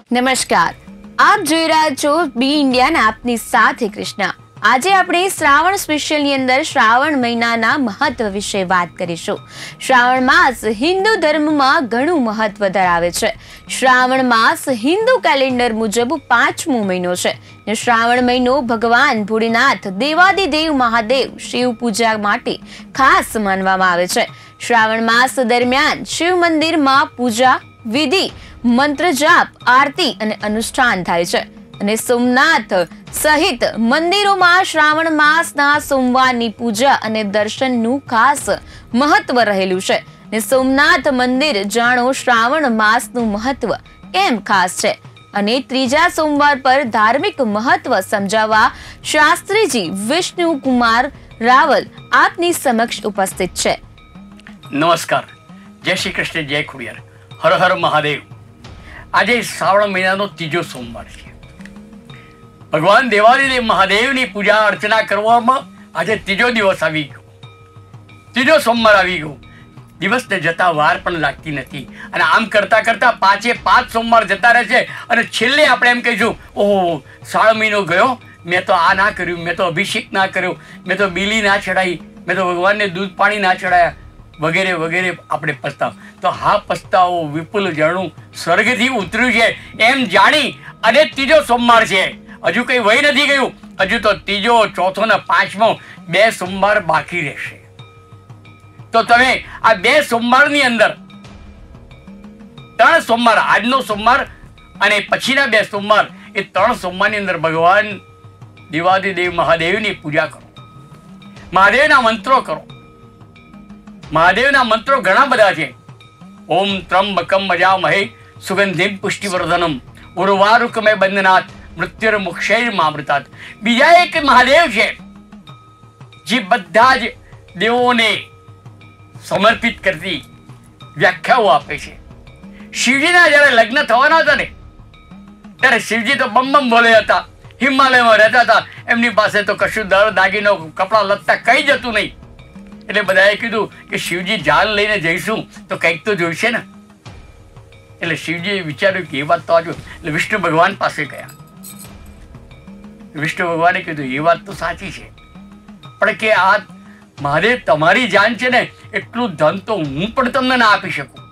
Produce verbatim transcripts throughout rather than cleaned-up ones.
નમસ્કાર, આપ જોઈ રહ્યા છો બી ઇન્ડિયા ને આપની સાથે કૃષ્ણા। આજે આપણે શ્રાવણ સ્પેશિયલ ની અંદર શ્રાવણ મહિનાના મહત્વ વિશે વાત કરીશું। શ્રાવણ માસ હિન્દુ ધર્મમાં ઘણું મહત્વ ધરાવે છે। શ્રાવણ માસ હિન્દુ કેલેન્ડર મુજબ પાંચમો મહિનો છે ને શ્રાવણ મહિનો ભગવાન ભોળેનાથ દેવાદિદેવ મહાદેવ શિવ પૂજા માટે ખાસ માનવામાં આવે છે। શ્રાવણ માસ દરમિયાન શિવ મંદિરમાં પૂજા વિધિ, મંત્ર જાપ, આરતી અને અનુષ્ઠાન થાય છે અને સોમનાથ સહિત મંદિરોમાં શ્રાવણ માસના સોમવારની પૂજા અને દર્શનનું ખાસ મહત્વ રહેલું છે ને સોમનાથ મંદિર જાણો શ્રાવણ માસનું મહત્વ કેમ ખાસ છે અને ત્રીજા સોમવાર પર ધાર્મિક મહત્વ સમજાવવા શાસ્ત્રીજી વિષ્ણુ કુમાર રાવલ આપની સમક્ષ ઉપસ્થિત છે। નમસ્કાર, જય શ્રી કૃષ્ણ, જય ખોડિયાર, હર હર મહાદેવ। આજે શ્રાવણ મહિનાનો ત્રીજો સોમવાર છે। ભગવાન દેવાદિદેવ મહાદેવની પૂજા અર્ચના કરવામાં આજે ત્રીજો દિવસ આવી ગયો, ત્રીજો સોમવાર આવી ગયો। દિવસને જતા વાર પણ લાગતી નથી અને આમ કરતા કરતા પાંચે પાંચ સોમવાર જતા રહે છે અને છેલ્લે આપણે એમ કહીશું, ઓહો શ્રાવણ મહિનો ગયો, મેં તો આ ના કર્યું, મેં તો અભિષેક ના કર્યો, મેં તો બીલી ના ચડાવી, મેં તો ભગવાનને દૂધ પાણી ના ચડાયા, વગેરે વગેરે આપણે પસ્તાવ। તો હા, પસ્તાવો વિપુલ જણું સ્વર્ગથી ઉતર્યું છે એમ જાણી અને ત્રીજો સોમવાર છે, હજુ કંઈ વહી નથી ગયું, હજુ તો ત્રીજો, ચોથો ને પાંચમો બે સોમવાર બાકી રહેશે। તો તમે આ બે સોમવારની અંદર ત્રણ સોમવાર, આજનો સોમવાર અને પછીના બે સોમવાર, એ ત્રણ સોમવારની અંદર ભગવાન દેવાદિદેવ મહાદેવની પૂજા કરો, મહાદેવના મંત્રો કરો। મહાદેવના મંત્રો ઘણા બધા છે। ઓમ ત્રંબકમ યજામહે સુગંધિમ પુષ્ટિવર્ધનમ ઉર્વારુકમે બંધનાથ મૃત્યુર્મુક્ષૈર્મામૃતાત। બીજા એક મહાદેવ છે જે બધા જ દેવોને સમર્પિત કરતી વ્યાખ્યાઓ આપે છે। શિવજીના જ્યારે લગ્ન થવાના હતા ને ત્યારે શિવજી તો બમ બમ બોલે હતા, હિમાલયમાં રહેતા હતા, એમની પાસે તો કશું દર દાગીનો કપડા લત્તા કંઈ જતું નહીં। એટલે બધાએ કીધું કે શિવજી જાન લઈને જઈશું તો કંઈક તો જોઈશે ને। એટલે શિવજીએ વિચાર્યું કે એ વાત તો આજુ, એટલે વિષ્ણુ ભગવાન પાસે ગયા। વિષ્ણુ ભગવાને કીધું એ વાત તો સાચી છે, પણ કે આ મહાદેવ તમારી જાન છે ને, એટલું ધન તો હું પણ તમને ના આપી શકું।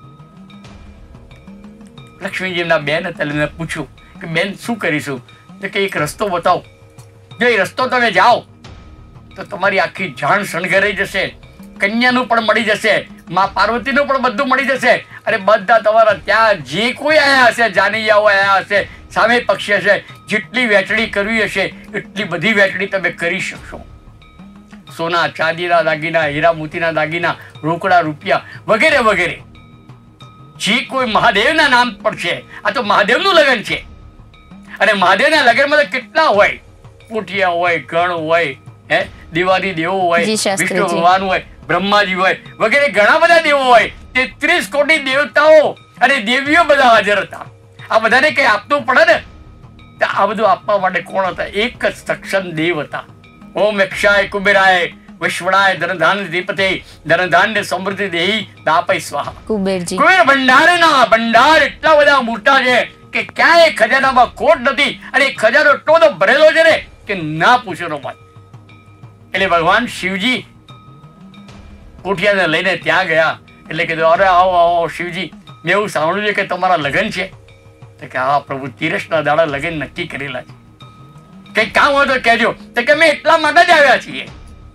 લક્ષ્મીજીના બેન તેને પૂછ્યું કે બેન શું કરીશું, તો કે એક રસ્તો બતાવો, જો એ રસ્તો તમે જાઓ તો તમારી આખી જાન શણગારાઈ જશે, કન્યાનું પણ મળી જશે, મા પાર્વતીનું પણ બધું મળી જશે અને બધા તમારા ત્યાં જે કોઈ આવ્યા હશે, જાનૈયાઓ આવ્યા હશે, સામે પક્ષી હશે, જેટલી વેચણી કરવી હશે એટલી બધી વેચણી તમે કરી શકશો। સોના ચાંદીના દાગીના, હીરા મોતીના દાગીના, રોકડા રૂપિયા વગેરે વગેરે જે કોઈ મહાદેવના નામ પર છે, આ તો મહાદેવનું લગ્ન છે અને મહાદેવના લગ્નમાં તો કેટલા હોય, પોઠિયા હોય, ગણ હોય, હે દિવાળી દેવો હોય, વિષ્ણુ ભગવાન હોય, બ્રહ્માજી હોય વગેરે ઘણા બધા દેવો હોય, તેત્રીસ કોટી દેવતાઓ અને દેવીઓ બધા હાજર હતા। આ બધાને કઈ આપવું પડે ને, તો આ બધું આપવા માટે કોણ હતા? એક જ સક્ષમ દેવ હતા। ઓમ યક્ષાય કુબેરાય વૈશ્વણાય ધનધાન દીપતે ધનધાન્ય સમૃદ્ધિ દેહી દાપય સ્વાહા। કુબેરજી કુબેર ભંડારના ભંડાર એટલા બધા મોટા છે કે ક્યાંય ખજાનામાં ખોટ નથી અને ખજાનો એટલો બધો ભરેલો છે ને કે ના પૂછો નો વાત। એટલે ભગવાન શિવજી કોઠિયાને લઈને ત્યાં ગયા એટલે કીધું, અરે આવો આવો શિવજી, મેં એવું સાંભળ્યું છે કે તમારા લગ્ન છે? તો કે હા પ્રભુ, તીરસના દાડા લગ્ન નક્કી કરેલા છે, કંઈક કામ હોય તો કહેજો। તો કે મેં એટલા માટે જ આવ્યા છીએ।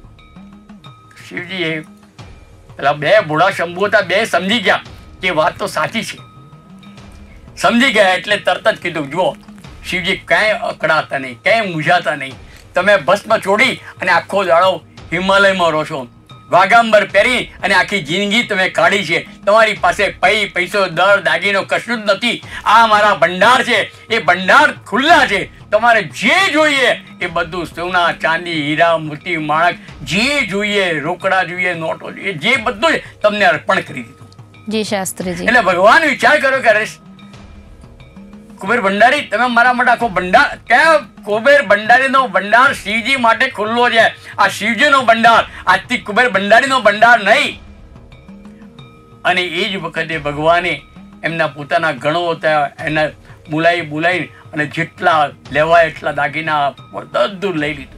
શિવજી એ પેલા બે બુઢા શંભુ હતા, બે સમજી ગયા કે વાત તો સાચી છે, સમજી ગયા એટલે તરત જ કીધું, જુઓ શિવજી કાંઈ અકળાતા નહીં, કાંઈ મૂંઝાતા નહીં, તમે ભસ્મ છોડી અને આખો દાડો હિમાલયમાં રહો છો, વાગાંબર પહેરી અને આખી જિંદગી તમે કાઢી છે, તમારી પાસે પૈ પૈસો દર દાગીનો કશું જ નથી, આ મારા ભંડાર છે, એ ભંડાર ખુલ્લા છે, તમારે જે જોઈએ એ બધું સોના ચાંદી હીરા મોતી માણક જે જોઈએ, રોકડા જોઈએ, નોટો જોઈએ, જે બધું જ તમને અર્પણ કરી દીધું। જી શાસ્ત્રીજી। એટલે ભગવાન વિચાર કર્યો કે અરે કુબેર ભંડારી, તમે મારા માટે આખો ભંડાર, ક્યાં કુબેર ભંડારીનો ભંડાર શિવજી માટે ખુલ્લો છે, આ શિવજીનો ભંડાર, આજથી કુબેર ભંડારીનો ભંડાર નહીં। અને એ જ વખતે ભગવાને એમના પોતાના ગણો હતા, એના બોલાવી બોલાવી અને જેટલા લેવાય એટલા દાગીના બધું લઈ લીધું.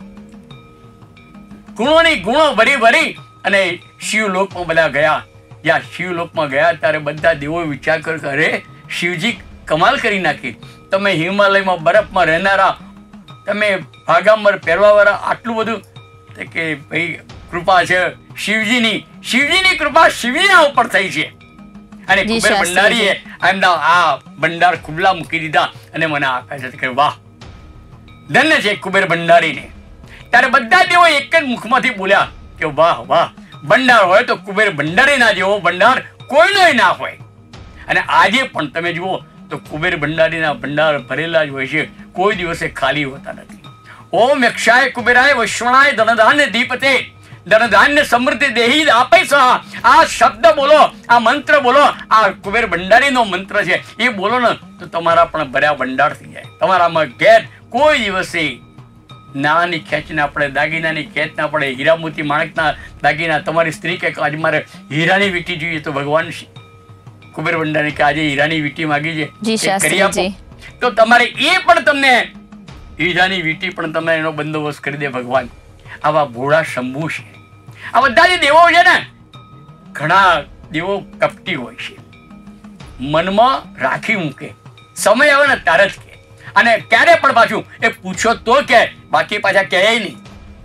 ગુણોની ગુણો ભરી ભરી અને શિવલોકમાં બધા ગયા. જ્યાં શિવલોકમાં ગયા ત્યારે બધા દેવો વિચાર કર્યો કે અરે શિવજી કમાલ કરી નાખી. તમે હિમાલયમાં બરફમાં રહેનારા, તમે ભાગાંબર પહેરવાવાળા, આટલું બધું કે ભાઈ કૃપા છે શિવજીની. શિવજીની કૃપા શિવજીના ઉપર થઈ છે. અને કુબેર ભંડારીએ એમના આ ભંડાર ખુલ્લા મૂકી દીધા અને મને આપે છે કે વાહ ધન્ય છે કુબેર ભંડારીને. ત્યારે બધા દેવો એક જ મુખમાંથી બોલ્યા કે વાહ વાહ, ભંડાર હોય તો કુબેર ભંડારીના જેવો ભંડાર કોઈનો ના હોય. અને આજે પણ તમે જુઓ તો કુબેર ભંડારીના ભંડાર ભરેલા જ હોય છે, કોઈ દિવસે ખાલી હોતા નથી. ઓમ યક્ષાય કુબેરાય વૈશ્વણાય ધનધાન્ય દીપતે ધનધાન્ય સમૃદ્ધિ દેહી આપે સહ. આ શબ્દ બોલો, આ મંત્ર બોલો, આ કુબેર ભંડારીનો મંત્ર છે, એ બોલો ને તો તમારા પણ ભર્યા ભંડાર થઈ જાય. તમારામાં ઘેર કોઈ દિવસે નાની ખેંચ ના પડે, દાગીનાની ખેંચ ના પડે, હીરા મોતી માણેકના દાગીના. તમારી સ્ત્રી કે આજે મારે હીરાની વીંટી જોઈએ તો ભગવાન કુબેર ભંડારી કે આજે હીરાની વીંટી માગી છે કરી આપો, તો તમારે એ પણ તમને હીરાની વીંટી પણ તમે એનો બંદોબસ્ત કરી દે ભગવાન. આવા ભોળા શંભુ છે. આ બધા જે દેવો છે ને, ઘણા દેવો કપટી હોય છે, મનમાં રાખી મૂકે, સમય આવે ને ત્યારે જ કે. અને ક્યારે પણ પાછું એ પૂછો તો કે, બાકી પાછા કહે નહીં.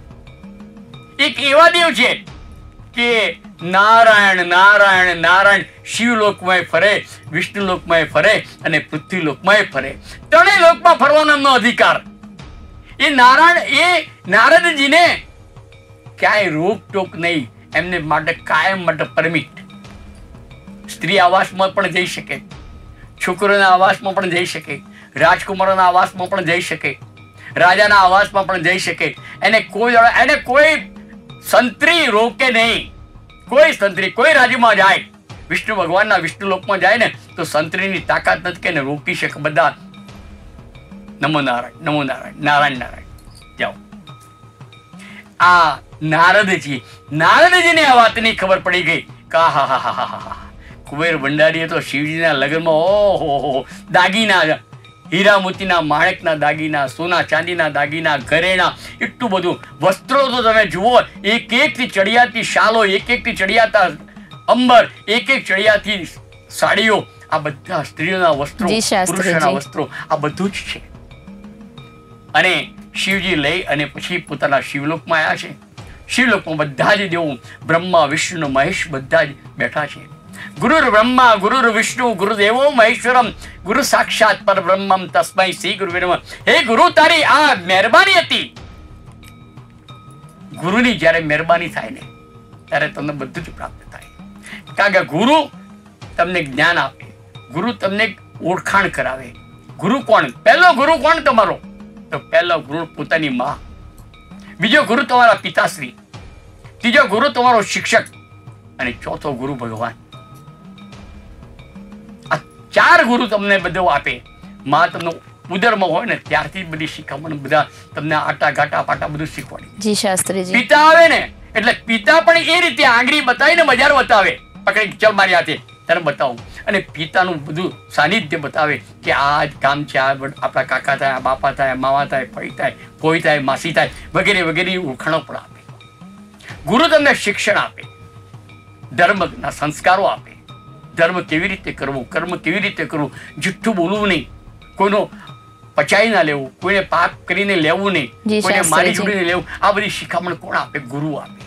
એક એવા દેવ છે કે નારાયણ નારાયણ નારાયણ શિવલોકમાં ફરે, વિષ્ણુલોકમાં ફરે અને પૃથ્વીલોકમાં ફરે. ત્રણેય લોકમાં ફરવાનો એમનો અધિકાર. એ નારાયણ એ નારદજીને ક્યાંય રોકટોક નહીં, એમને માટે કાયમ માટે પરમિટ. સ્ત્રી આવાસમાં પણ જઈ શકે, છોકરોના આવાસમાં પણ જઈ શકે, રાજકુમારોના આવાસમાં પણ જઈ શકે, રાજાના આવાસમાં પણ જઈ શકે. એને કોઈ એને કોઈ સંત્રી રોકે નહીં. કોઈ સંત્રી કોઈ રાજ્યમાં જાય, વિષ્ણુ ભગવાનના વિષ્ણુ લોકમાં જાય ને તો સંત્રીની તાકાત નથી કે એને રોકી શકે. બધા નમો નારાયણ નમો નારાયણ નારાયણ નારાયણ જાઓ. આ નારદજી નારદજીને આ વાતની ખબર પડી ગઈ કે હા હા હા હા હા કુબેર ભંડારીએ તો શિવજીના લગ્નમાં ઓહો દાગીના, હીરા મોતીના માણેકના દાગીના, સોના ચાંદીના દાગીના, ઘરેણા, એટલું બધું વસ્ત્રો તો તમે જુઓ, એક એક થી ચડિયાતી શાલો, એક એક થી ચડિયાતા અંબર, એક એક ચડિયાતી સાડીઓ, આ બધા સ્ત્રીઓના વસ્ત્રો, પુરુષોના વસ્ત્રો, આ બધું જ છે. અને શિવજી લઈ અને પછી પોતાના શિવલોકમાં આવ્યા છે. શિવલોકમાં બધા જ દેવો બ્રહ્મા વિષ્ણુ મહેશ બધા જ બેઠા છે. ગુરુર બ્રહ્મા ગુરુર વિષ્ણુ ગુરુદેવો મહેશ્વરમ ગુરુ સાક્ષાત પરબ્રહ્મમ તસ્મૈ શ્રી ગુરુવે નમઃ. હે ગુરુ, તારી આ મહેરબાની હતી. ગુરુની જ્યારે મહેરબાની થાય ને ત્યારે તમને બધું જ પ્રાપ્ત થાય. કારણ કે ગુરુ તમને જ્ઞાન આપે, ગુરુ તમને ઓળખાણ કરાવે. ગુરુ કોણ? પહેલો ગુરુ કોણ તમારો? તો પહેલો ગુરુ પોતાની માં, બીજો ગુરુ તમારા પિતાશ્રી, ત્રીજો ગુરુ તમારો શિક્ષક અને ચોથો ગુરુ ભગવાન. આ ચાર ગુરુ તમને બધું આપે. માં તમને ઉદરમાં હોય ને ત્યારથી બધી શીખવવાનું, બધા તમને આટા ઘાટા પાટા બધું શીખવાડી. જી શાસ્ત્રીજી. પિતા આવે ને એટલે પિતા પણ એ રીતે આંગળી બતાવીને બજાર બતાવે, પકડી ચલ મારી હાથે તને બતાવું. અને પિતાનું બધું સાનિધ્ય બતાવે કે આ જ કામ છે, આ આપણા કાકા થાય, આ બાપા થાય, મામા થાય, ફઈ થાય, કોઈ થાય, માસી થાય, વગેરે વગેરે ઓળખાણો પણ આપે. ગુરુ તમને શિક્ષણ આપે, ધર્મના સંસ્કારો આપે. ધર્મ કેવી રીતે કરવો, કર્મ કેવી રીતે કરવું, જુઠ્ઠું બોલવું નહીં, કોઈનો પચાઈ ના લેવું, કોઈને પાપ કરીને લેવું નહીં, કોઈને મારી જોડીને લેવું. આ બધી શિખામણ કોણ આપે? ગુરુ આપે.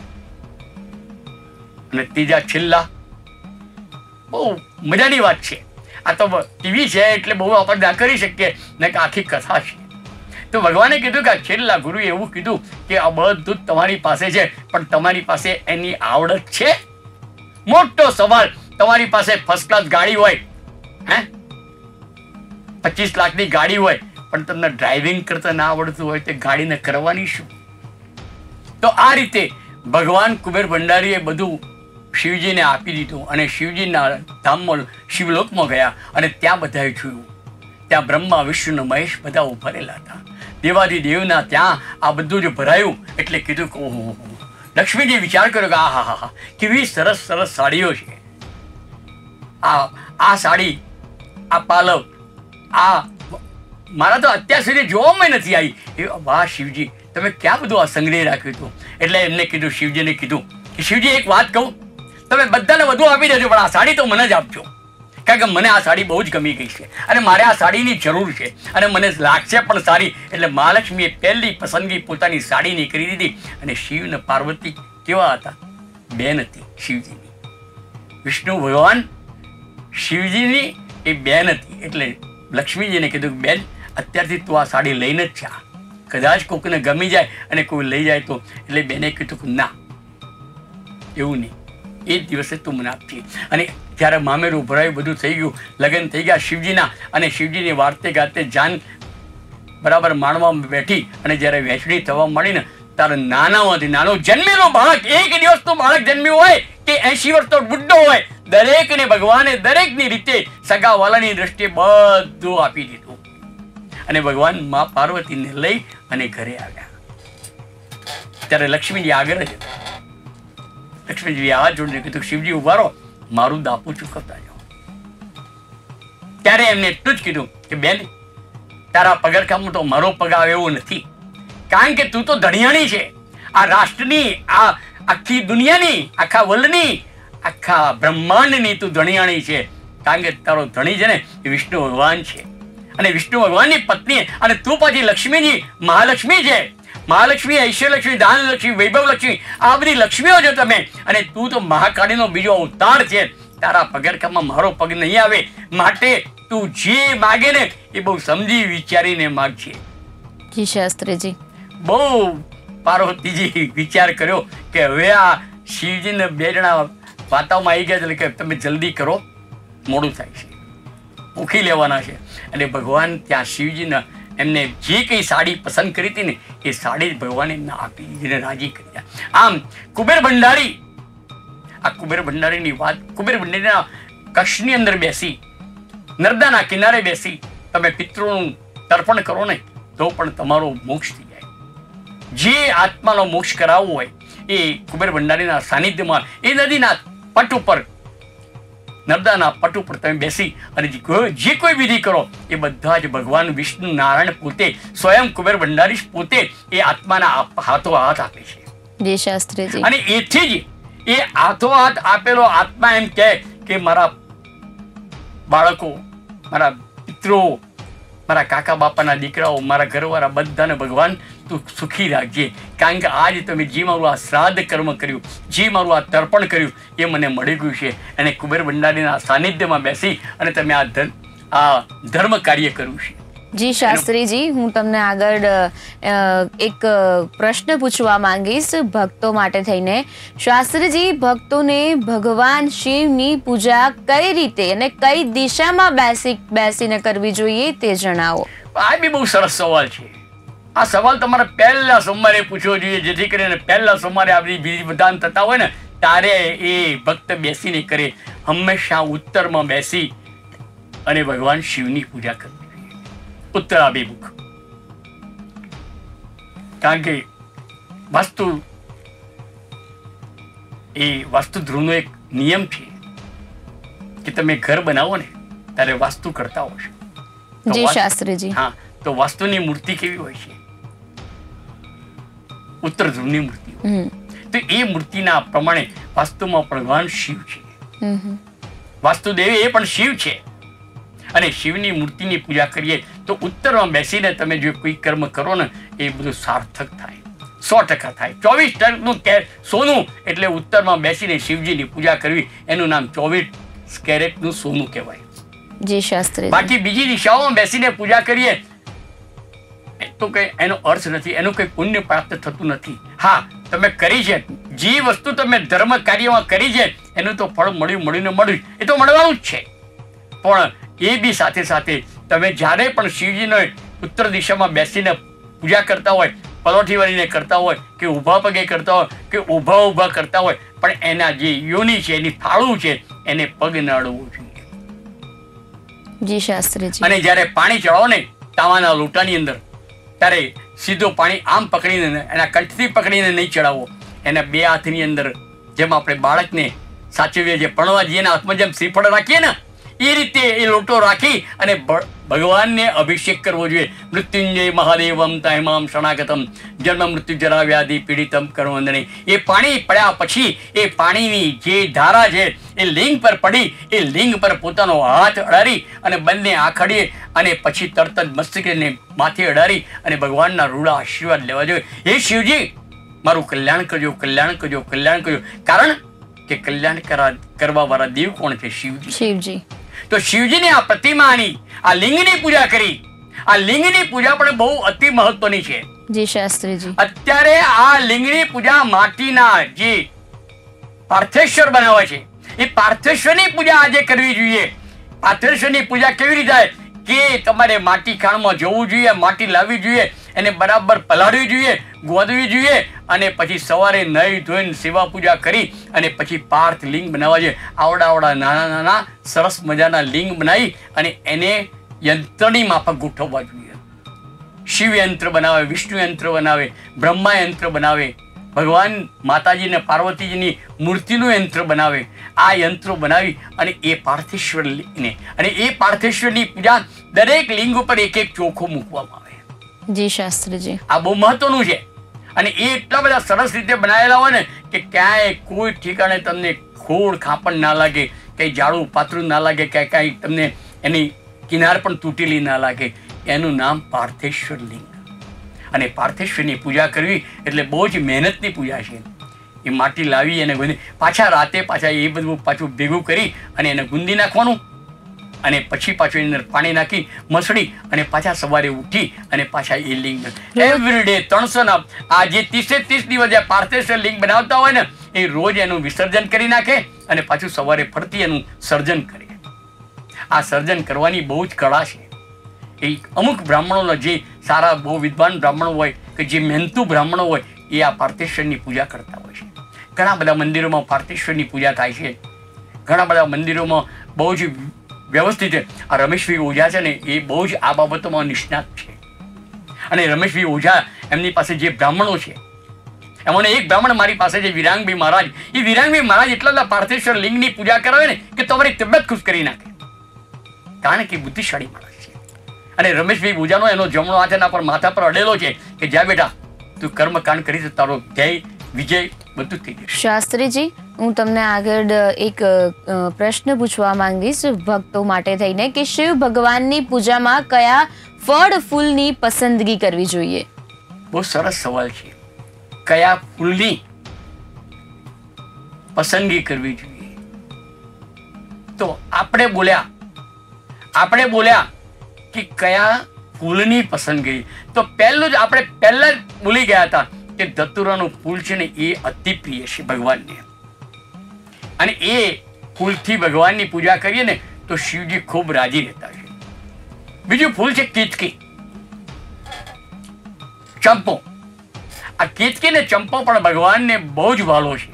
અને ત્રીજા છેલ્લા બહુ મજાની વાત છે. આ તો ટીવી છે એટલે બહુ આપણે ના કરી શકીએ ને કે આખી કથા છે. તો ભગવાને કીધું કે છેલ્લા ગુરુએ એવું કીધું કે આ બધું તમારી પાસે છે, પણ તમારી પાસે એની આવડત છે? મોટો સવાલ. તમારી પાસે ફર્સ્ટ ક્લાસ ગાડી હોય, હે પચીસ લાખની ગાડી હોય, પણ તમને ડ્રાઇવિંગ કરતા ના આવડતું હોય તો ગાડીને કરવાની શું? તો આ રીતે ભગવાન કુબેર ભંડારીએ બધું શિવજીને આપી દીધું અને શિવજીના ધામમાં શિવલોકમાં ગયા અને ત્યાં બધાએ જોયું. ત્યાં બ્રહ્મા વિષ્ણુ મહેશ બધા ઉભરેલા હતા. દેવાદી દેવના ત્યાં આ બધું જ ભરાયું એટલે કીધું કે ઓહો, લક્ષ્મીજી વિચાર કર્યો કે આ હા હા હા કેવી સરસ સરસ સાડીઓ છે. આ આ સાડી, આ પાલવ, આ મારા તો અત્યાર સુધી જોવામાં નથી આવી. એ વાહ શિવજી, તમે ક્યાં બધું આ સંગ્રહ રાખ્યું હતું. એટલે એમને કીધું, શિવજીને કીધું કે શિવજી એક વાત કહું, તમે બધાને વધુ આપી દેજો પણ આ સાડી તો મને જ આપજો, કારણ કે મને આ સાડી બહુ જ ગમી ગઈ છે અને મારે આ સાડીની જરૂર છે અને મને લાગશે પણ સારી. એટલે મહાલક્ષ્મીએ પહેલી પસંદગી પોતાની સાડીની કરી દીધી. અને શિવ ને પાર્વતી કેવા હતા? બેન હતી શિવજીની. વિષ્ણુ ભગવાન શિવજીની એ બેન હતી. એટલે લક્ષ્મીજીને કીધું કે બેન, અત્યારથી તું આ સાડી લઈને જ જા, કદાચ કોઈને ગમી જાય અને કોઈ લઈ જાય તો. એટલે બેને કીધું કે ના, એવું નહીં, એ જ દિવસે તું મને આપજે. અને જ્યારે મામેરું ભરાયું, બધું થઈ ગયું, લગ્ન થઈ ગયા શિવજીના, અને શિવજીની વાર્તે ગાતે જાન બરાબર માણવા બેઠી. અને જ્યારે વહેંચણી થવા મળી ને, તારે નાનામાંથી નાનો જન્મેલો બાળક, એક દિવસનું બાળક જન્મ્યું હોય કે એસી વર્ષનો બુઢ્ઢો હોય, દરેકને ભગવાને દરેકની રીતે સગાવાલાની દ્રષ્ટિએ બધું આપી દીધું. અને ભગવાન મા પાર્વતીને લઈ અને ઘરે આવ્યા. ત્યારે લક્ષ્મીજી આગળ જ લક્ષ્મીજી હાથ જોડીને કીધું, શિવજી ઉભા રહો, મારું દાપુ ચૂકવતા જાઓ. ત્યારે એમને એટલું જ કીધું કે બેન, તારા પગરખામાં તો મારો પગ આવે એવું નથી, કારણ કે તું તો ધણિયાણી છે. આ રાષ્ટ્રની, આ આખી દુનિયાની, આખા વર્લ્ડની, આખા બ્રહ્માંડની તું ધણિયાણી છે. કારણ કે તારો ધણી છે ને એ વિષ્ણુ ભગવાન છે, અને વિષ્ણુ ભગવાનની પત્ની. અને તું પાછી લક્ષ્મીજી, મહાલક્ષ્મી છે. મહાલક્ષ્મી, ઐશ્વર્યલક્ષ્મી, દાનલક્ષ્મી, વૈભવલક્ષ્મી, આ બધી લક્ષ્મીઓ છો તમે. અને તું તો મહાકાળીનો બીજો અવતાર છે. તારા પગરખામાં મારો પગ નહીં આવે, માટે તું જે માગે ને એ બહુ સમજી વિચારીને માગશે. જી શાસ્ત્રીજી. બહુ પાર્વતીજી વિચાર કર્યો કે હવે આ શિવજીને બે જણા વાતાવમાં આવી ગયા, એટલે કે તમે જલ્દી કરો, મોડું થાય છે, ભૂખી લેવાના છે. અને ભગવાન ત્યાં શિવજીના એમને જે કંઈ સાડી પસંદ કરી હતી ને એ સાડી જ ભગવાને ના આપી દીધીને રાજી કર્યા. આમ કુબેર ભંડારી, આ કુબેર ભંડારીની વાત, કુબેર ભંડારીના કક્ષની અંદર બેસી, નર્મદાના કિનારે બેસી તમે પિતૃનું તર્પણ કરો ને તો પણ તમારો મોક્ષ થઈ જાય. જે આત્માનો મોક્ષ કરાવવો હોય એ કુબેર ભંડારીના સાનિધ્યમાં, એ નદીના પટ ઉપર, નર્મદાના પટ ઉપર તમે બેસી અને જે કોઈ વિધિ કરો એ બધા જ ભગવાન વિષ્ણુ નારાયણ પોતે, સ્વયં કુબેર ભંડારી પોતે એ આત્માના હાથો હાથ આપે છે. જી શાસ્ત્રીજી. અને એથી જ એ હાથો હાથ આપેલો આત્મા એમ કહે કે મારા બાળકો, મારા પિતરો, મારા કાકા બાપાના દીકરાઓ, મારા ઘરવાળા બધાને ભગવાન તું સુખી રાખજે, કારણ કે આજ તમે જે મારું આ શ્રાદ્ધ કર્મ કર્યું, જે મારું આ તર્પણ કર્યું એ મને મળી ગયું છે. અને કુબેર ભંડારીના સાનિધ્યમાં બેસી અને તમે આ ધર્મ આ ધર્મ કાર્ય કર્યું છે. જી શાસ્ત્રીજી, હું તમને આગળ એક પ્રશ્ન પૂછવા માંગીશ ભક્તો માટે થઈને. શાસ્ત્રીજી, ભક્તોને ભગવાન શિવની પૂજા કઈ રીતે અને કઈ દિશામાં બેસી બેસીને કરવી જોઈએ તે જણાવો. આ બી બહુ સરસ સવાલ છે. આ સવાલ તમારે પહેલા સોમવારે પૂછવો જોઈએ, જેથી કરીને પહેલા સોમવારે આ બધી વિધાન થતા હોય ને ત્યારે એ ભક્ત બેસીને કરે. હંમેશા ઉત્તરમાં બેસી અને ભગવાન શિવની પૂજા કરવી, ઉત્તરાભિમુખ. કારણ કે વાસ્તુ, એ વાસ્તુ ધ્રુવનો એક નિયમ છે કે તમે ઘર બનાવો ને ત્યારે વાસ્તુ કરતા હો છો. જી શાસ્ત્રીજી. હા, તો વાસ્તુની મૂર્તિ કેવી હોય છે? ઉત્તર ધ્રુવની મૂર્તિ. તો એ મૂર્તિના પ્રમાણે વાસ્તુમાં ભગવાન શિવ છે, વાસ્તુદેવી એ પણ શિવ છે. અને શિવની મૂર્તિની પૂજા કરીએ તો ઉત્તરમાં બેસીને તમે જો કોઈ કર્મ કરો ને એ બધું સાર્થક થાય, સો ટકા થાય. ચોવીસ કેરેટનું સોનું એટલે ઉત્તરમાં બેસીને શિવજીની પૂજા કરવી, એનું નામ ચોવીસ કેરેટનું સોનું કહેવાય. જી શાસ્ત્રી. બાકી બીજી દિશાઓમાં બેસીને પૂજા કરીએ તો કઈ એનો અર્થ નથી, એનું કઈ પુણ્ય પ્રાપ્ત થતું નથી. હા, તમે કરી છે, જે વસ્તુ તમે ધર્મ કાર્યમાં કરી છે એનું તો ફળ મળ્યું મળ્યું ને મળ્યું, એ તો મળવાનું જ છે. પણ એ બી સાથે સાથે તમે જ્યારે પણ શિવજીનો ઉત્તર દિશામાં બેસીને પૂજા કરતા હોય, પલોઠી વળીને કરતા હોય કે ઊભા પગે કરતા હોય કે ઊભા ઊભા કરતા હોય, પણ એના જે યોની છે, એની ફાળું છે, એને પગ ન અડવું જોઈએ. જી શાસ્ત્રીજી. અને જ્યારે પાણી ચડાવો ને તાવાના લોટાની અંદર, ત્યારે સીધું પાણી આમ પકડીને, એના કંઠથી પકડીને નહીં ચડાવો, એના બે હાથની અંદર, જેમ આપણે બાળકને સાચવીએ છીએ, ભણવા જઈએ હાથમાં જેમ શ્રીફળ રાખીએ ને એ રીતે એ લોટો રાખી અને ભગવાનને અભિષેક કરવો જોઈએ. મૃત્યુંજય મહાદેવમ તહેમામ શરણાગતમ જન્મ મૃત્યુ જરા વ્યાધિ પીડિતમ કરુણંદની. એ પાણી પડ્યા પછી એ પાણીની જે ધારા છે એ લિંગ પર પડી, એ લિંગ પર પોતાનો હાથ અડાડી અને બંને આખડીએ અને પછી તરત જ મસ્તકને માથે અડાડી અને ભગવાનના રૂડા આશીર્વાદ લેવા જોઈએ. હે શિવજી, મારું કલ્યાણ કરજો, કલ્યાણ કરજો, કલ્યાણ કરજો. કારણ કે કલ્યાણ કરવા વાળા દેવ કોણ છે? શિવજી. શિવજી. તો શિવજીની આ પ્રતિમાની, આ લિંગની પૂજા કરી. આ લિંગની પૂજા પણ બહુ અતિ મહત્વની છે. જી શાસ્ત્રીજી. અત્યારે આ લિંગની પૂજા માટીના જે પાર્થેશ્વર બનાવે છે એ પાર્થેશ્વરની પૂજા આજે કરવી જોઈએ. પાર્થેશ્વરની પૂજા કેવી રીતે થાય કે તમારે માટી ખાણમાં જવું જોઈએ, માટી લાવવી જોઈએ, એને બરાબર પલાળવી જોઈએ, ગોદવી જોઈએ અને પછી સવારે નહીં ધોઈને સેવા પૂજા કરી અને પછી પાર્થ લિંગ બનાવવા જોઈએ. આવડા આવડા નાના નાના સરસ મજાના લિંગ બનાવી અને એને યંત્રની માફક ગોઠવવા જોઈએ. શિવ યંત્ર બનાવે, વિષ્ણુ યંત્ર બનાવે, બ્રહ્મા યંત્ર બનાવે, ભગવાન માતાજી ને પાર્વતીજીની મૂર્તિનું યંત્ર બનાવે. આ યંત્રો બનાવી અને એ પાર્થેશ્વર ને અને એ પાર્થેશ્વરની પૂજા દરેક લિંગ ઉપર એક એક ચોખો મૂકવામાં આવે. જી શાસ્ત્રીજી. આ બહુ મહત્વનું છે અને એ એટલા બધા સરસ રીતે બનાવેલા હોય ને કે ક્યાંય કોઈ ઠેકાણે તમને ખોડ ખાપણ ના લાગે, કંઈ જાડું પાતળું ના લાગે, ક્યાંય કાંઈ તમને એની કિનાર પણ તૂટેલી ના લાગે. એનું નામ પાર્થેશ્વર લિંગ. અને પાર્થેશ્વરની પૂજા કરવી એટલે બહુ જ મહેનતની પૂજા છે. એ માટી લાવી અને ગુંદી પાછા રાતે પાછા એ બધું પાછું ભેગું કરી અને એને ગુંદી નાખવાનું અને પછી પાછું એની અંદર પાણી નાખી મસળી અને પાછા સવારે ઉઠી અને પાછા એ લિંગ એવરી ડે ત્રણસો ના આ જે ત્રીસે ત્રીસ દિવસ જે પાર્થેશ્વર લિંગ બનાવતા હોય ને એ રોજ એનું વિસર્જન કરી નાખે અને પાછું સવારે ફરતી એનું સર્જન કરે. આ સર્જન કરવાની બહુ જ કળા છે. એ અમુક બ્રાહ્મણોના જે સારા બહુ વિદ્વાન બ્રાહ્મણો હોય કે જે મહેનતુ બ્રાહ્મણો હોય એ આ પાર્થેશ્વરની પૂજા કરતા હોય છે. ઘણા બધા મંદિરોમાં પાર્થેશ્વરની પૂજા થાય છે. ઘણા બધા મંદિરોમાં બહુ જ વ્યવસ્થિત છે. આ રમેશભાઈ ઓઝા છે ને એ બહુ જ આ બાબતોમાં નિષ્ણાત છે. અને રમેશભાઈ ઓઝા એમની પાસે જે બ્રાહ્મણો છે એમને એક બ્રાહ્મણ મારી પાસે છે વિરાંગભાઈ મહારાજ. એ વિરાંગભાઈ મહારાજ એટલા બધા પાર્થેશ્વર લિંગની પૂજા કરાવે ને કે તમારી તબિયત ખુશ કરી નાખે. કારણ કે બુદ્ધિશાળી માણસ છે. અને રમેશભાઈ ઓઝાનો એનો જમણો હાથ એના પર માથા પર અડેલો છે કે જા બેટા તું કર્મકાંડ કરી તારો જય વિજય બધું થઈ જશે. શાસ્ત્રીજી, હું તમને આગળ એક પ્રશ્ન પૂછવા માંગીશ ભક્તો માટે થઈને કે શિવ ભગવાનની પૂજામાં કયા ફળ ફૂલની પસંદગી કરવી જોઈએ? બહુ સરસ સવાલ છે. કયા ફૂલની પસંદગી કરવી જોઈએ? તો આપણે બોલ્યા આપણે બોલ્યા કે કયા ફૂલની પસંદગી, તો પહેલું જ આપણે પહેલા જ ભૂલી ગયા હતા કે ધતુરાનું ફૂલ છે ને એ અતિ પ્રિય છે ભગવાનને. અને એ ફૂલથી ભગવાનની પૂજા કરીએ ને તો શિવજી ખૂબ રાજી રહેતા છે. બીજું ફૂલ છે કેતકી, ચંપો. આ કેતકી ને ચંપો પણ ભગવાનને બહુ જ વાલો છે.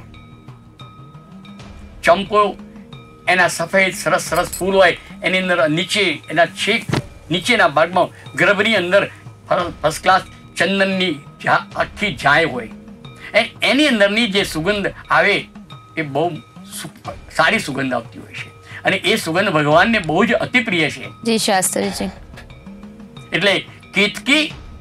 ચંપો એના સફેદ સરસ સરસ ફૂલ હોય એની અંદર નીચે એના છેક નીચેના ભાગમાં ગર્ભની અંદર ફર્સ્ટ ક્લાસ ચંદનની આખી જાય હોય. એની અંદરની જે સુગંધ આવે એ બહુ સારી સુગંધ આવતી હોય છે અને એ સુગંધ ભગવાનને બહુ જ અતિ પ્રિય છે. જી શાસ્ત્રીજી. એટલે કેતકી,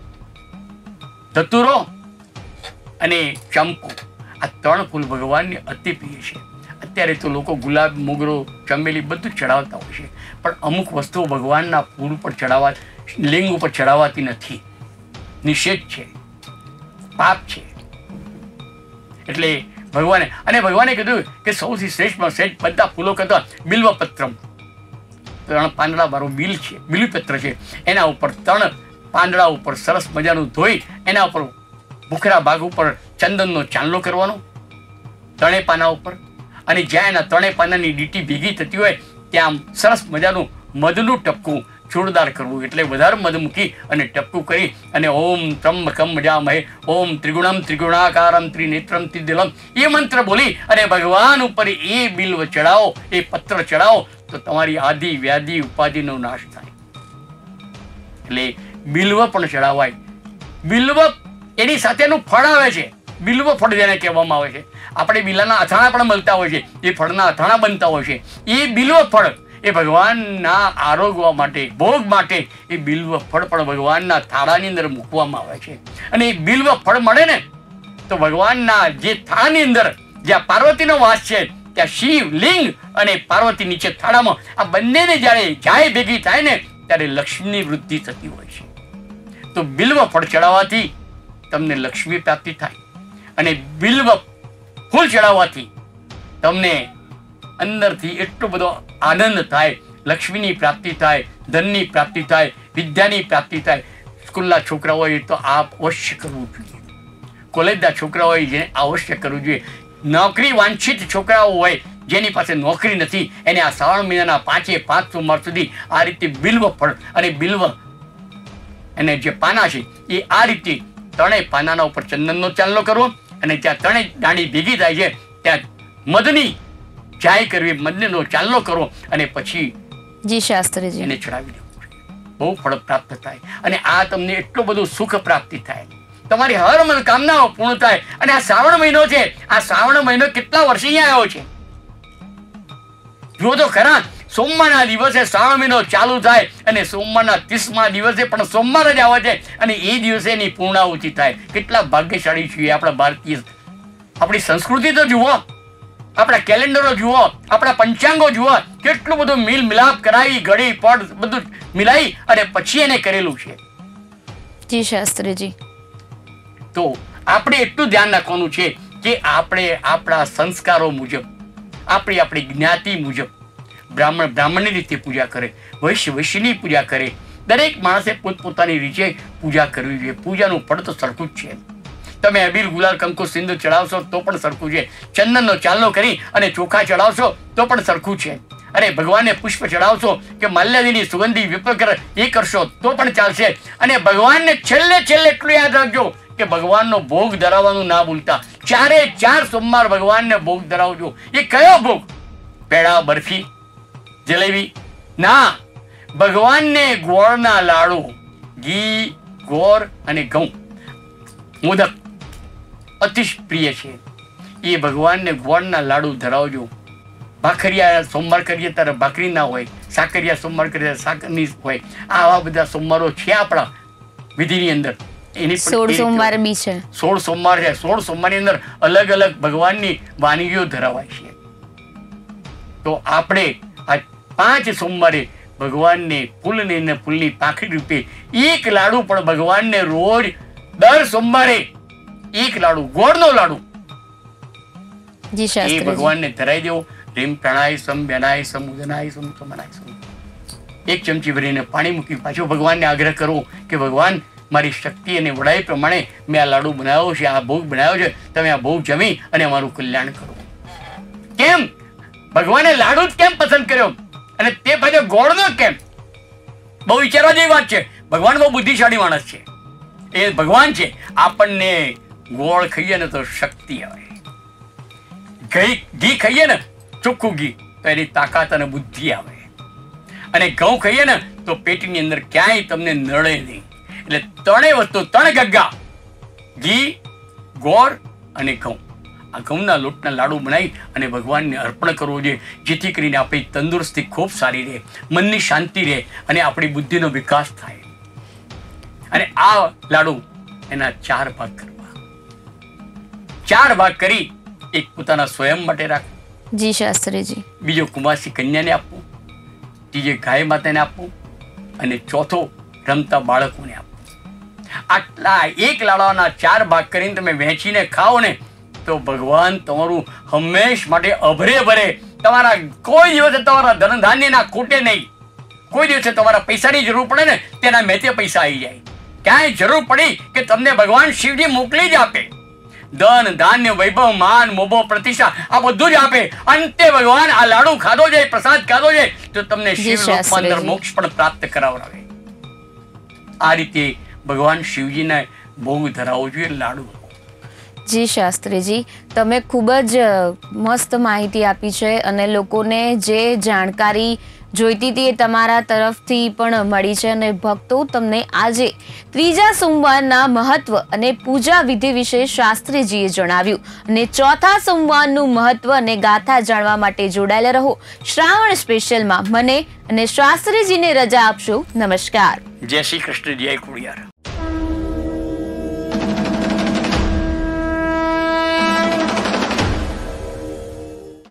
ધતુરો અને ચંપો આ ત્રણ ફૂલ ભગવાનને અતિ પ્રિય છે. અત્યારે તો લોકો ગુલાબ, મોગરો, ચમેલી બધું ચડાવતા હોય છે પણ અમુક વસ્તુઓ ભગવાનના ફૂલ ઉપર ચડાવવા લિંગ ઉપર ચડાવવાતી નથી. નિષેધ છે, પાપ છે. એટલે ભગવાને અને ભગવાને કીધું કે સૌથી શ્રેષ્ઠમાં શ્રેષ્ઠ બધા ફૂલો કરતા બિલ્વપત્રમ, ત્રણ પાંદડા વાળું બિલ છે, બિલ્વપત્ર છે, એના ઉપર ત્રણ પાંદડા ઉપર સરસ મજાનું ધોઈ એના ઉપર ભૂખરા ભાગ ઉપર ચંદનનો ચાંદલો કરવાનો ત્રણેય પાના ઉપર. અને જ્યાં એના ત્રણેય પાનાની ડીટી ભેગી થતી હોય ત્યાં સરસ મજાનું મધનું ટપકું જોરદાર કરવું. એટલે વધારે મધ મૂકી અને ટપકું કરી અને ઓમ ત્રંબકમ મજામહે ઓમ ત્રિગુણમ ત્રિગુણાકારમ ત્રિનેત્રમ ત્રિદલમ એ મંત્ર બોલી અને ભગવાન ઉપર એ બિલ્વ ચડાવો, એ પત્ર ચડાવો તો તમારી આદિ વ્યાધિ ઉપાધિનો નાશ થાય. એટલે બિલ્વ પણ ચડાવાય. બિલ્વ એની સાથેનું ફળ આવે છે, બિલ્વ ફળ જેને કહેવામાં આવે છે. આપણે બિલાના અથાણા પણ મળતા હોય છે, એ ફળના અથાણા બનતા હોય છે. એ બિલ્વ ફળ એ ભગવાનના આરોગવા માટે, ભોગ માટે એ બિલ્વ ફળ પણ ભગવાનના થાળાની અંદર મૂકવામાં આવે છે. અને એ બિલ્વ ફળ મળે ને તો ભગવાનના જે થાળાની અંદર જ્યાં પાર્વતીનો વાસ છે ત્યાં શિવ લિંગ અને પાર્વતી નીચે થાળામાં આ બંનેને જ્યારે જાય ભેગી થાય ને ત્યારે લક્ષ્મીની વૃદ્ધિ થતી હોય છે. તો બિલ્વ ફળ ચડાવવાથી તમને લક્ષ્મી પ્રાપ્તિ થાય અને બિલ્વ ફૂલ ચડાવવાથી તમને અંદરથી એટલો બધો આનંદ થાય, લક્ષ્મીની પ્રાપ્તિ થાય, ધનની પ્રાપ્તિ થાય, વિદ્યાની પ્રાપ્તિ થાય. સ્કૂલના છોકરા હોય તો આ અવશ્ય કરવું જોઈએ, કોલેજના છોકરા હોય જેને અવશ્ય કરવું જોઈએ, નોકરી વાંછિત છોકરાઓ હોય જેની પાસે નોકરી નથી એને આ શ્રાવણ મહિનાના પાંચે પાંચ સોમવાર સુધી આ રીતે બિલ્વ ફળ અને બિલ્વ અને જે પાના છે એ આ રીતે ત્રણેય પાનાના ઉપર ચંદનનો ચાંદલો કરવો અને જ્યાં ત્રણેય દાંડી ભેગી થાય છે ત્યાં મધની ચાય કરવી, મધનો ચાંદલો કરવો અને પછી જી શાસ્ત્રીજી એને ચડાવી દેવું. બહુ ફળ પ્રાપ્ત થાય અને આ તમને એટલું બધું સુખ પ્રાપ્તિ થાય, તમારી હર મનોકામનાઓ પૂર્ણ થાય. અને આ શ્રાવણ મહિનો છે, આ શ્રાવણ મહિનો કેટલા વર્ષે અહીંયા આવ્યો છે જુઓ તો ખરા. સોમવારના દિવસે શ્રાવણ મહિનો ચાલુ થાય અને સોમવારના ત્રીસમા દિવસે પણ સોમવાર જ આવે છે અને એ દિવસે એની પૂર્ણાહુતિ થાય. કેટલા ભાગ્યશાળી છીએ આપણા ભારતીય. આપણી સંસ્કૃતિ તો જુઓ, આપણા કેલેન્ડરો જુઓ, આપણા પંચાંગો જુઓ, કેટલું બધું મિલ મિલાપ કરાવી, ઘડી પડ બધું મિલાવી અને પછી એને કરેલું છે. જી શાસ્ત્રીજી, તો આપણે એટલું ધ્યાન રાખવાનું છે કે આપણે આપણા સંસ્કારો મુજબ, આપણી આપણી જ્ઞાતિ મુજબ બ્રાહ્મણ બ્રાહ્મણની રીતે પૂજા કરે, વૈશ્ય વૈશ્યની પૂજા કરે. દરેક માણસે પોતપોતાની રીતે પૂજા કરવી જોઈએ. પૂજાનું ફળ તો સરખું જ છે. તમે અબીર ગુલાલ કંકુ સિંદૂર ચડાવશો તો પણ સરખું છે, ચંદનનો ચાંદલો કરી અને ચોખા ચડાવશો તો પણ સરખું છે, અને ભગવાનને પુષ્પ ચડાવશો કે માલ્યાદીની સુગંધી વિપકર એ કરશો તો પણ ચાલશે. અને ભગવાનને છેલ્લે છેલ્લે એટલું યાદ રાખજો કે ભગવાનનો ભોગ ધરાવવાનું ના ભૂલતા. ચારે ચાર સોમવાર ભગવાનને ભોગ ધરાવજો. એ કયો ભોગ? પેડા, બરફી, જલેબી ના, ભગવાનને ગોળના લાડુ, ઘી, ગોળ અને ઘઉં, મોદક અતિ પ્રિય છે. એ ભગવાનને ગોળના લાડુ ધરાવજો. ભાખરિયા સોમવાર કરીએ ત્યારે ભાખરી ના હોય, સાકરિયા સોમવાર કરીએ ત્યારે સાકરની હોય. આવા બધા સોમવારો છે આપણા વિધિની અંદર. એની સોળ સોમવાર બી છે. સોળ સોમવાર છે. સોળ સોમવારની અંદર અલગ અલગ ભગવાનની વાનગીઓ ધરાવાય છે. તો આપણે આ પાંચ સોમવારે ભગવાનને ફૂલની ને ફૂલની પાંખડી રૂપે એક લાડુ પણ ભગવાનને રોજ દર સોમવારે એક લાડુ, ગોળનો લાડુ જી એ શાસ્ત્રીજી, ભગવાનને ધરાઈ દેવો. રીમ પ્રણાય સમ બેનાય સમ ઉદનાય સમ સમનાય સમ. એક ચમચી ભરીને પાણી મૂકી પાછો ભગવાનને આગ્રહ કરવો કે ભગવાન મારી શક્તિ અને વડાઈ પ્રમાણે મેં આ લાડુ બનાવ્યો છે, આ ભોગ બનાવ્યો છે, તમે આ ભોગ જમી અને અમારું કલ્યાણ કરો. કેમ ભગવાને લાડુ જ કેમ પસંદ કર્યો અને તે પાછો ગોળનો કેમ? બહુ વિચારવા જેવી વાત છે. ભગવાન બહુ બુદ્ધિશાળી માણસ છે. એ ભગવાન છે. આપણને ગોળ ખાઈએ ને તો શક્તિ આવે, ઘી ઘી ખાઈએ ને ચોખ્ખું ઘી તો એની તાકાત અને બુદ્ધિ આવે, અને ઘઉં ખાઈએ ને તો પેટની અંદર ક્યાંય તમને નડે નહીં. એટલે ત્રણેય વસ્તુ, ત્રણ ગગ્ગા, ઘી, ગોળ અને ઘઉં, આ ઘઉંના લોટના લાડુ બનાવી અને ભગવાનને અર્પણ કરવો જોઈએ, જેથી કરીને આપણી તંદુરસ્તી ખૂબ સારી રહે, મનની શાંતિ રહે અને આપણી બુદ્ધિનો વિકાસ થાય. અને આ લાડુ એના ચાર ભાગ કરવા, ચાર ભાગ કરી એક પોતાના સ્વયં માટે રાખવું, જી શાસ્ત્રીજી, બીજો કુમાસી કન્યાને આપવું, ત્રીજે ગાય માતાને આપવું અને ચોથો રમતા બાળકોને આપવું. આટલા એક લાડવાના ચાર ભાગ કરીને તમે વહેંચીને ખાઓ ને તો ભગવાન તમારું હંમેશ માટે અભરે ભરે. તમારા કોઈ દિવસે તમારા ધન ધાન્યના ખૂટે નહીં. કોઈ દિવસે તમારા પૈસાની જરૂર પડે ને તેના મેતે પૈસા આવી જાય. ક્યાંય જરૂર પડી કે તમને ભગવાન શિવજી મોકલી જ આપે. ધન, ધાન્ય, વૈભવ, માન, મોભો, પ્રતિષ્ઠા આ બધું જ આપે. અંતે ભગવાન આ લાડુ ખાધો જાય, પ્રસાદ ખાધો જાય તો તમને શિવલોકમાં અંદર મોક્ષ પણ પ્રાપ્ત કરાવડાવે. આ રીતે ભગવાન શિવજીને ભોગ ધરાવવો જોઈએ લાડુ. જી શાસ્ત્રીજી, તમે ખૂબ જ મસ્ત માહિતી આપી છે અને લોકોને જે જાણકારી જોઈતી હતી એ તમારા તરફથી પણ મળી છે અને ભક્તો તમને આજે ત્રીજા સોમવારના મહત્વ અને પૂજા વિધિ વિશે શાસ્ત્રીજીએ જણાવ્યું અને ચોથા સોમવારનું મહત્વ અને ગાથા જાણવા માટે જોડાયેલા રહો શ્રાવણ સ્પેશિયલમાં. મને અને શાસ્ત્રીજીને રજા આપશો. નમસ્કાર. જય શ્રી કૃષ્ણ. જય ખોડિયાર.